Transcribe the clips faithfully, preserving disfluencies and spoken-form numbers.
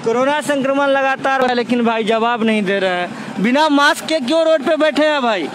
Corona संक्रमण लगातार है, लेकिन भाई जवाब नहीं दे रहे हैं। बिना मास्क के क्यों रोड पे बैठे हैं भाई?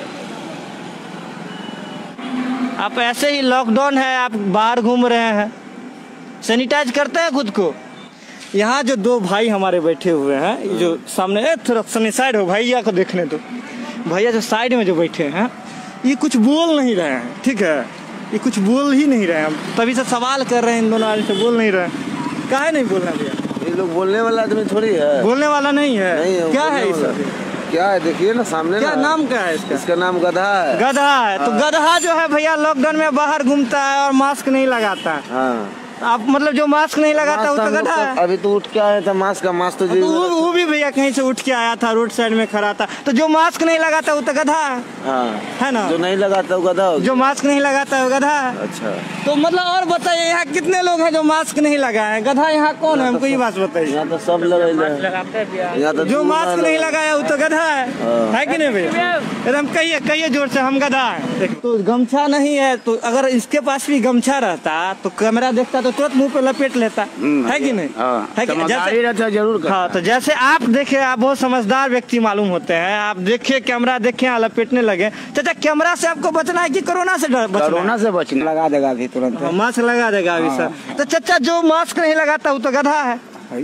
आप ऐसे ही लॉकडाउन है, आप बाहर घूम रहे हैं, सैनिटाइज करते हैं खुद को। यहाँ जो दो भाई हमारे बैठे हुए हैं, जो सामने थोड़ा सनी साइड हो, भैया को देखने दो। भैया जो साइड में जो बैठे हैं ये कुछ बोल नहीं रहे हैं, ठीक है, ये कुछ बोल ही नहीं रहे हैं। तभी से सवाल कर रहे हैं इन दोनों आदमी से, बोल नहीं रहे। काहे नहीं बोलना भैया? ये लोग बोलने वाला आदमी थोड़ी है। बोलने वाला नहीं है, नहीं है। क्या है इस क्या है देखिए ना सामने क्या ना। नाम क्या है इसका? इसका नाम गधा है। गधा है। तो गधा जो है भैया लॉकडाउन में बाहर घूमता है और मास्क नहीं लगाता है। हाँ। आप मतलब जो मास्क नहीं लगाता वो तो गधा है। अभी तो उठ के आया था मास्क का मास्क तो, तो वो, वो भी भैया कहीं से उठ के आया था, रोड साइड में खड़ा था। तो जो मास्क नहीं लगाता वो तो गधा है। हाँ। है ना? जो नहीं लगाता वो गधा हो। जो मास्क नहीं लगाता वो गधा है। अच्छा। तो मतलब और बताइए यहाँ कितने लोग हैं जो मास्क नहीं लगाए? गधा यहाँ कौन है, हमको ये बात बताइए। यहाँ तो सब लगाते। जो मास्क नहीं लगाया वो तो गधा है, है कि नहीं भैया? एकदम कहिए कहिए जोर से, हम गधा है। तो गमछा नहीं है, तो अगर इसके पास भी गमछा रहता तो कैमरा देखता तो तुरंत मुंह पे लपेट लेता, है कि नहीं? है कि जैसे जरूर। हाँ, तो जैसे आप देखे, आप बहुत समझदार व्यक्ति मालूम होते हैं, आप देखे कैमरा देखे लपेटने लगे। चाचा कैमरा से आपको बचना है कि कोरोना से बचना? कोरोना से बचना। लगा देगा अभी तुरंत, मास्क लगा देगा अभी सर। तो चाचा जो मास्क नहीं लगाता वो तो गधा है।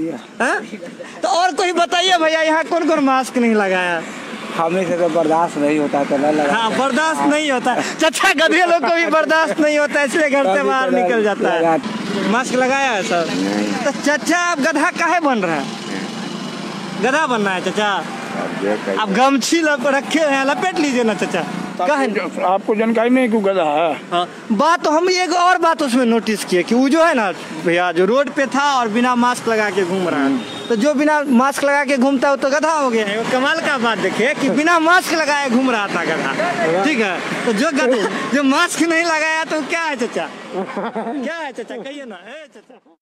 तो और कोई बताइए भैया, यहाँ कौन कौन मास्क नहीं लगाया? हमें से तो बर्दाश्त नहीं होता तो नहीं लगा। हाँ, बर्दाश्त नहीं होता। चाचा गधे लोग को भी बर्दाश्त नहीं होता, इसलिए घर से बाहर निकल जाता है। मास्क लगाया है सर? तो चाचा आप गधा काहे बन रहा है? गधा बनना है चाचा? आप गमछी रखे हैं, लपेट लीजिए ना चाचा। आपको जानकारी नहीं क्यों गधा है? हाँ, बात तो हम एक और बात उसमें नोटिस किए कि वो जो है ना भैया, जो रोड पे था और बिना मास्क लगा के घूम रहा है, तो जो बिना मास्क लगा के घूमता है वो तो गधा हो गया है। कमाल का बात देखिए कि बिना मास्क लगाए घूम रहा था गधा, ठीक है। तो जो गधा जो मास्क नहीं लगाया तो क्या है चाचा? क्या है चाचा, कहिए ना। ए चाचा।